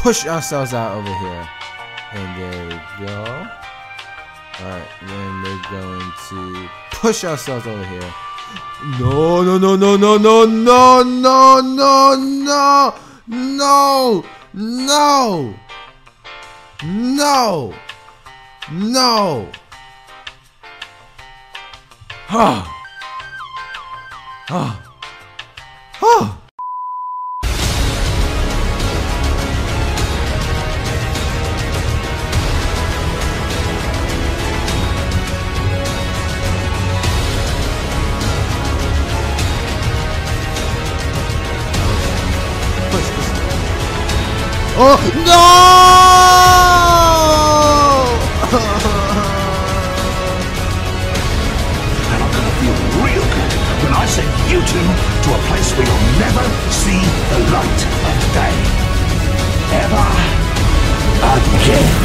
push ourselves out over here. And there we go. Alright, then we're going to push ourselves over here. No, no, no, no, no, no, no, no, no, no, no, no, no, no. Ah. Ah. Ah. Oh no! And I'm gonna feel real good when I send you two to a place where you'll never see the light of day. Ever again.